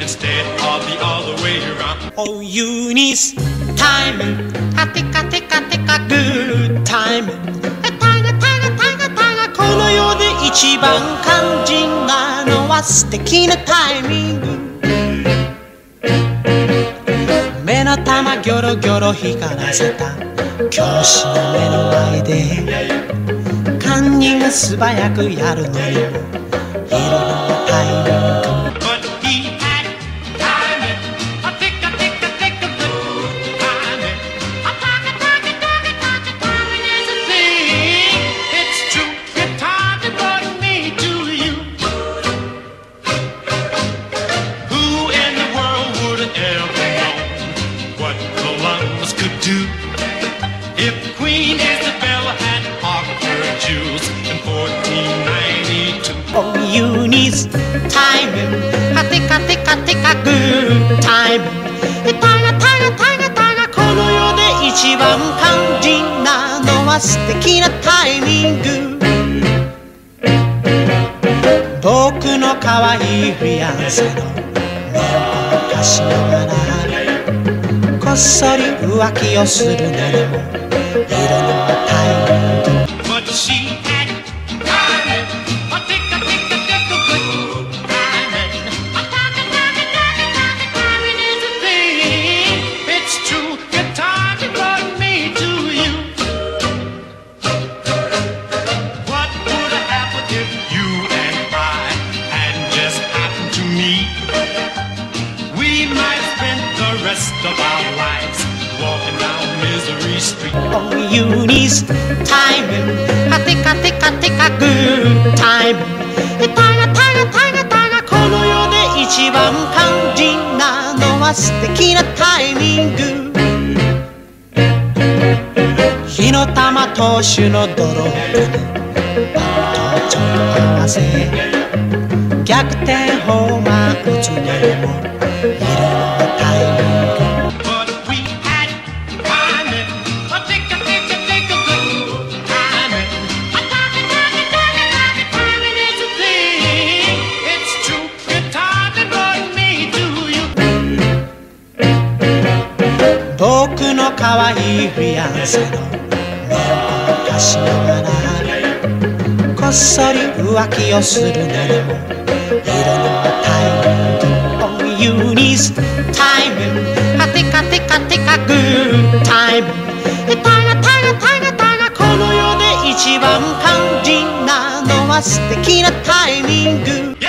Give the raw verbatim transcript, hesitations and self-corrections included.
instead of the other way around. Oh, Eunice, timing, a tika tika tika, good timing. A tiger, tiger, tiger, tiger. この世で一番肝心なのは素敵なタイミング。目の玉ギョロギョロ光らせた教師の目の前でカンニング素早くやるのにもいろいろなタイミング。Oh, Eunice, timing, a tika tika tika, good timing. Tiger, tiger, tiger, tiger. この世で一番肝心なのは素敵なタイミング。僕の可愛いフィアンセの目を貸しながらこっそり浮気をするのにもいろんなタイミング。 But she had timing, a ticka ticka ticka good timing. A timing, timing, timing, timing, timing is a thing. It's true, your timing brought me to you. What would have happened if you and I hadn't just happened to meet? We might have spent the rest of our lives walking down Misery Street. Oh, Eunice, timing, a tika tika tika, good timing. Tiger, tiger, tiger, tiger. この世で一番肝心なのは素敵なタイミング。火の玉投手のドロップにバットをちょっと合わせ逆転ホーマー打つのにもいろんなタイミング。僕の可愛いフィアンセの目を貸しながらこっそり浮気をするのにもいろんなタイミング。Oh, Eunice, timing, a tika tika tika, good timing. Tiger, tiger, tiger, tiger. この世で一番肝心なのは素敵なタイミング。